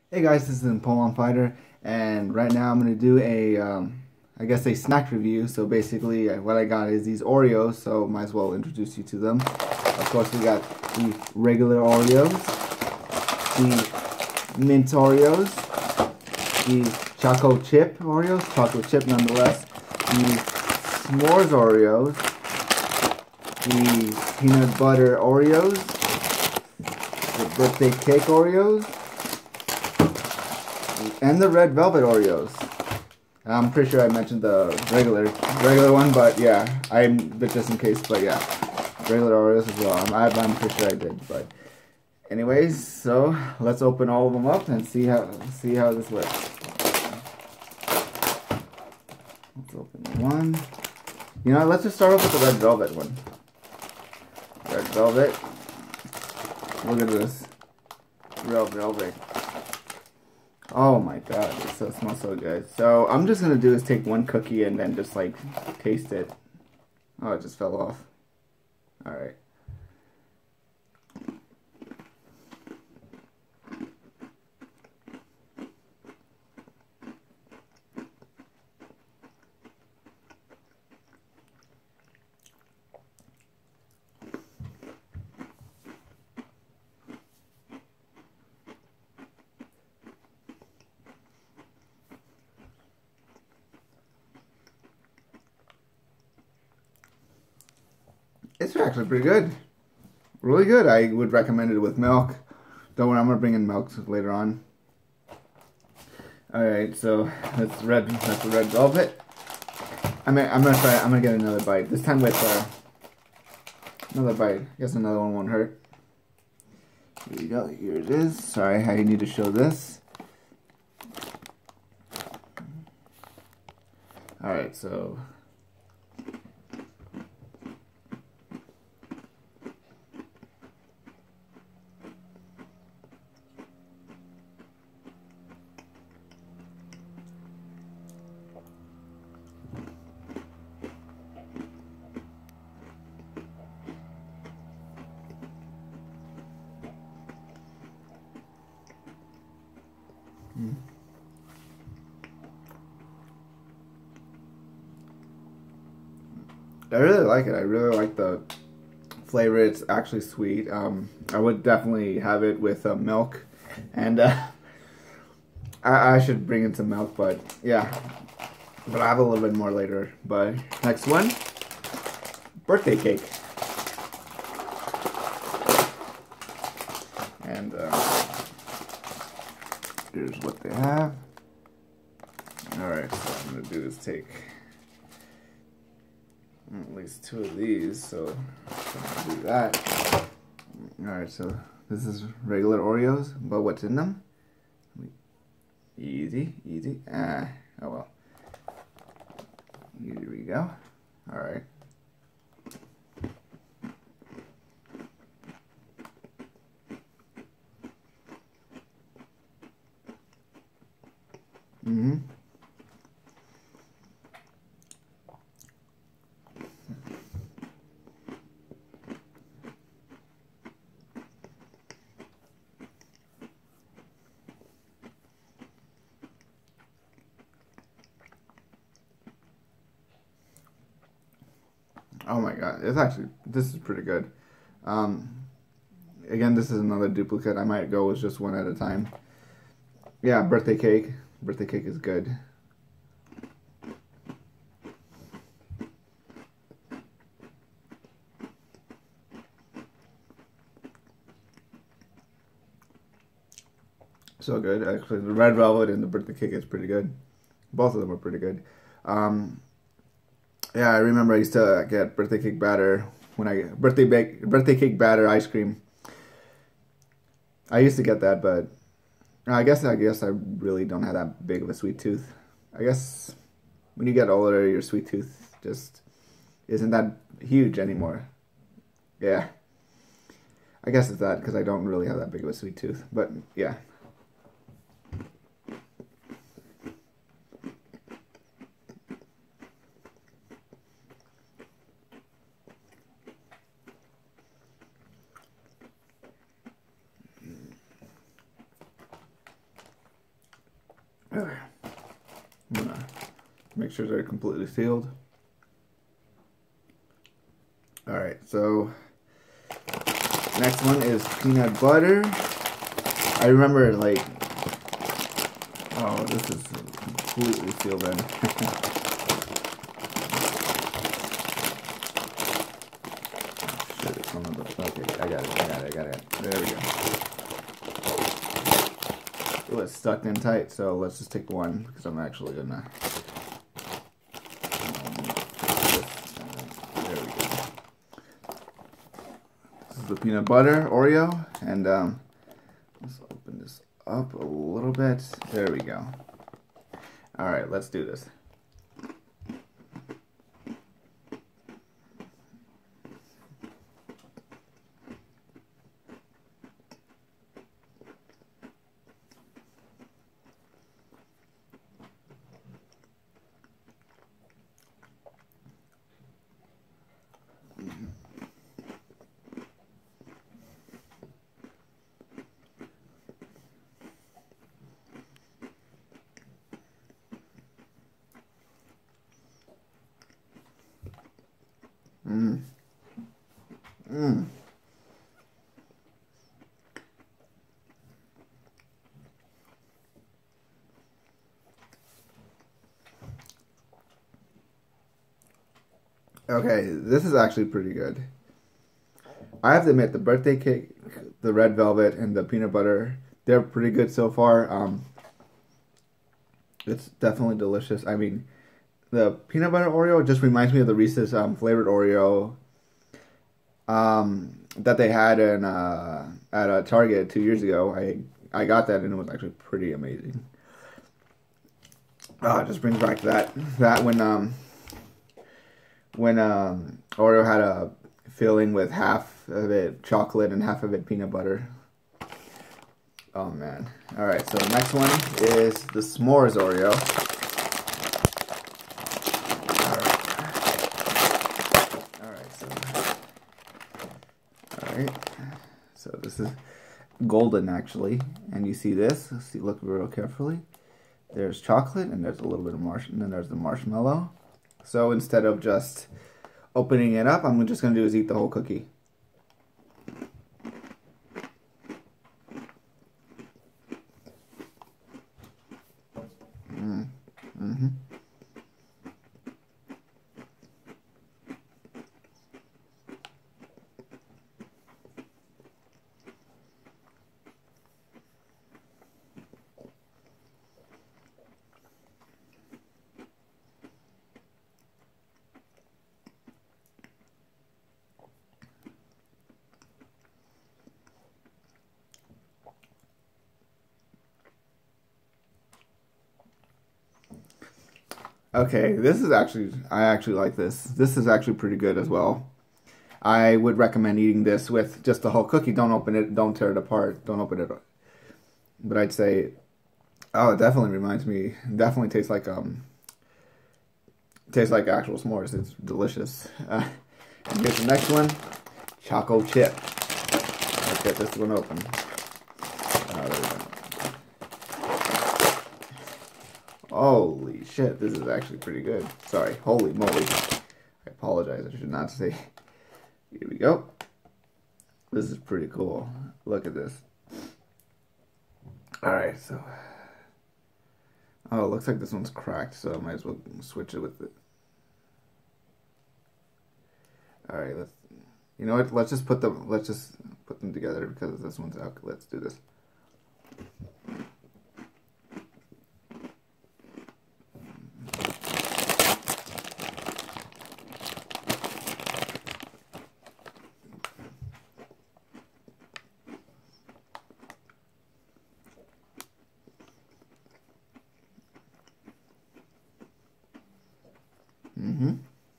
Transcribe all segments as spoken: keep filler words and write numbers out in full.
Hey guys, this is Napoleon Fighter, and right now I'm going to do a, um, I guess a snack review. So basically uh, what I got is these Oreos, so might as well introduce you to them. Of course we got the regular Oreos, the mint Oreos, the Choco Chip Oreos, chocolate chip nonetheless, the S'mores Oreos, the Peanut Butter Oreos, the Birthday Cake Oreos, and the Red Velvet Oreos. I'm pretty sure I mentioned the regular regular one, but yeah, I'm but just in case, but yeah, regular Oreos as well. I'm, I'm pretty sure I did, but anyways, so let's open all of them up and see how see how this works. Let's open one. You know, let's just start off with the Red Velvet one. Red Velvet. Look at this. Red Velvet. Oh my god, it so, smells so good. So I'm just gonna do is take one cookie and then just like taste it. Oh, it just fell off. Alright. It's actually pretty good. Really good. I would recommend it with milk. Don't worry, I'm going to bring in milk later on. Alright, so that's red that's the Red Velvet. I mean, I'm gonna try I'm gonna get another bite. This time with uh, another bite. I guess another one won't hurt. Here you go, here it is. Sorry, I need to show this. Alright, so I really like it. I really like the flavor. It's actually sweet. Um, I would definitely have it with uh, milk, and uh, I, I should bring in some milk, but yeah. But I have a little bit more later. But next one, birthday cake, and uh, here's what they have. All right, so what I'm gonna do is take at least two of these, so I'm gonna do that. Alright, so this is regular Oreos, but what's in them? Easy, easy. Ah, oh well. Here we go. Alright. Mm-hmm. Oh my god, it's actually, this is pretty good. Um, again, this is another duplicate. I might go with just one at a time. Yeah, birthday cake. Birthday cake is good. So good. Actually, the Red Velvet and the birthday cake is pretty good. Both of them are pretty good. Um, Yeah, I remember I used to get birthday cake batter when I birthday bake birthday cake batter ice cream. I used to get that, but I guess I guess I really don't have that big of a sweet tooth. I guess when you get older, your sweet tooth just isn't that huge anymore. Yeah, I guess it's that because I don't really have that big of a sweet tooth. But yeah. I'm gonna make sure they're completely sealed. Alright, so next one is peanut butter. I remember, like, oh, this is completely sealed in. Shit, it's on the, okay, I got it, I got it, I got it. There we go. It was stuck in tight, so let's just take one, because I'm actually gonna, um, there we go. This is the peanut butter Oreo, and um, let's open this up a little bit. There we go. Alright, let's do this. Mmm. Mmm. Okay, this is actually pretty good. I have to admit, the birthday cake, the red velvet, and the peanut butter, they're pretty good so far. Um, it's definitely delicious. I mean, the peanut butter Oreo just reminds me of the Reese's um, flavored Oreo um, that they had in uh, at a Target two years ago. I I got that and it was actually pretty amazing. Oh, it just brings back that that when um when um Oreo had a filling with half of it chocolate and half of it peanut butter. Oh man! All right, so the next one is the s'mores Oreo. So this is golden actually, and you see this. Let's see, look real carefully. There's chocolate, and there's a little bit of marsh, and then there's the marshmallow. So instead of just opening it up, I'm just gonna do is eat the whole cookie. Mm. Mm-hmm. Okay, this is actually, I actually like this. This is actually pretty good as well. I would recommend eating this with just the whole cookie. Don't open it, don't tear it apart, don't open it. But I'd say, oh, it definitely reminds me, definitely tastes like, um, tastes like actual s'mores. It's delicious. Uh, and here's the next one, Choco Chip. Let's get this one open. Oh, there we go. Holy shit, this is actually pretty good. Sorry, holy moly. I apologize, I should not say. Here we go. This is pretty cool. Look at this. Alright, so. Oh, it looks like this one's cracked, so I might as well switch it with it. Alright, let's. You know what? Let's just put them. Let's just put them together because this one's out. Let's do this. Mm-hmm.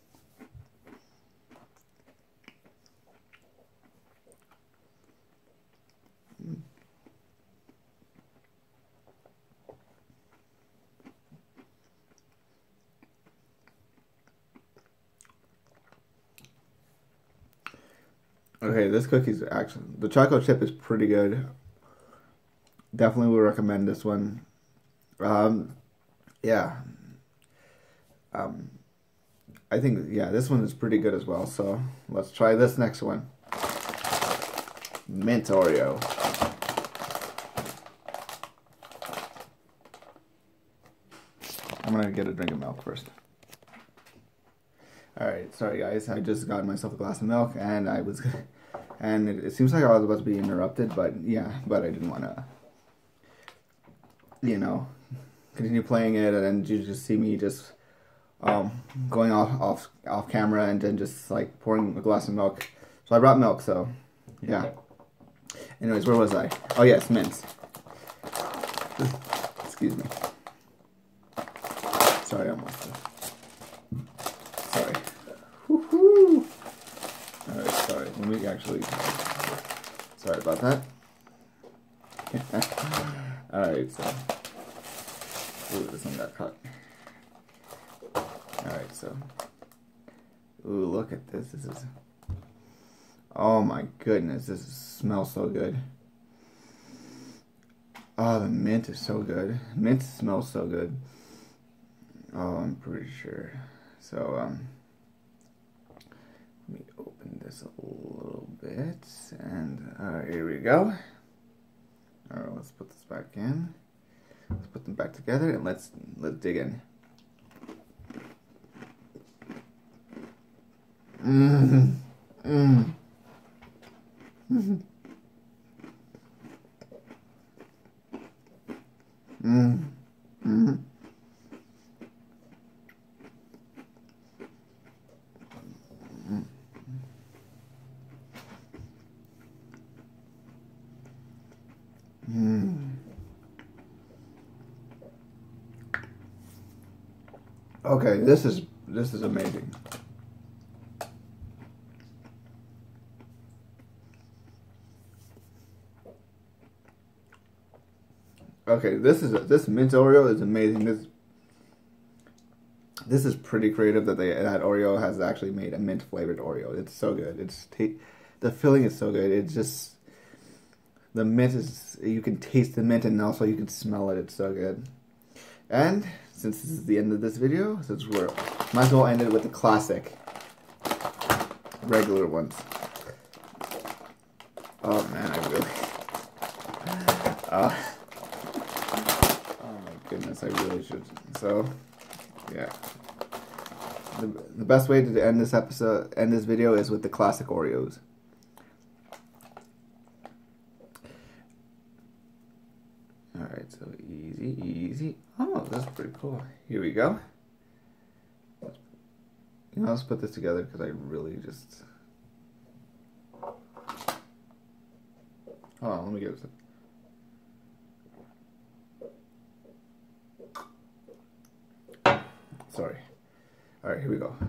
Okay, this cookie's actually, the chocolate chip is pretty good. Definitely would recommend this one. Um, yeah. Um, I think, yeah, this one is pretty good as well. So let's try this next one. Mint Oreo. I'm gonna get a drink of milk first. Alright, sorry guys, I just got myself a glass of milk and I was, and it, it seems like I was about to be interrupted, but yeah, but I didn't want to, you know, continue playing it, and then you just see me just um, going off, off off camera and then just like pouring a glass of milk. So I brought milk, so yeah. Anyways, where was I? Oh yes, mints. Excuse me. Sorry, I'm off. Sorry. Woohoo! Alright, sorry. Let me actually. Sorry about that. Alright, so. Ooh, this one got caught. Alright, so. Ooh, look at this. This is. Oh my goodness, this is, smells so good. Oh, the mint is so good. Mint smells so good. Oh, I'm pretty sure. So, um, let me open this a little bit. And, alright, here we go. Alright, let's put this back in. Let's put them back together and let's, let's dig in. Mmm. Mmm. Mmm. Mmm. Mmm. Mm. Okay, this is this is amazing. Okay, this is this mint Oreo is amazing. This this is pretty creative that they that Oreo has actually made a mint flavored Oreo. It's so good. It's the filling is so good. It's just the mint is, you can taste the mint and also you can smell it. It's so good. And since this is the end of this video, since we're might as well end it with the classic regular ones. Oh man, I really. Uh, oh my goodness, I really should. So, yeah. The, the best way to end this episode, end this video, is with the classic Oreos. Alright, so easy, easy. Oh, that's pretty cool. Here we go. You know, let's put this together because I really just... Hold on, let me get it. Sorry. Alright, here we go.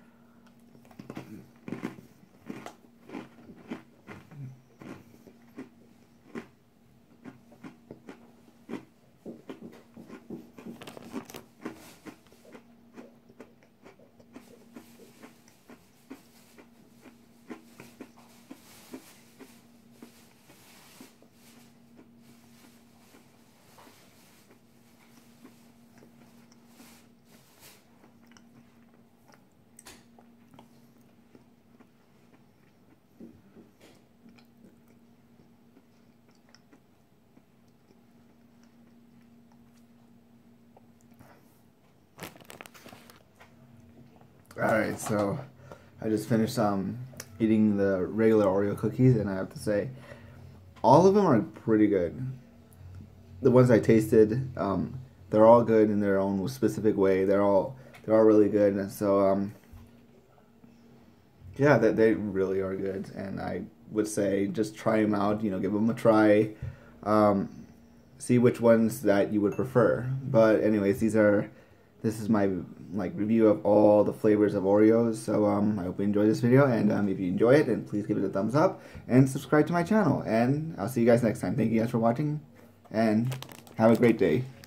Alright, so I just finished um, eating the regular Oreo cookies, and I have to say, all of them are pretty good. The ones I tasted, um, they're all good in their own specific way. They're all they're all really good, and so um, yeah, they, they really are good. And I would say just try them out. You know, give them a try. Um, see which ones that you would prefer. But anyways, these are. This is my like review of all the flavors of Oreos. So um, I hope you enjoyed this video, and um, if you enjoy it, then please give it a thumbs up and subscribe to my channel. And I'll see you guys next time. Thank you guys for watching, and have a great day.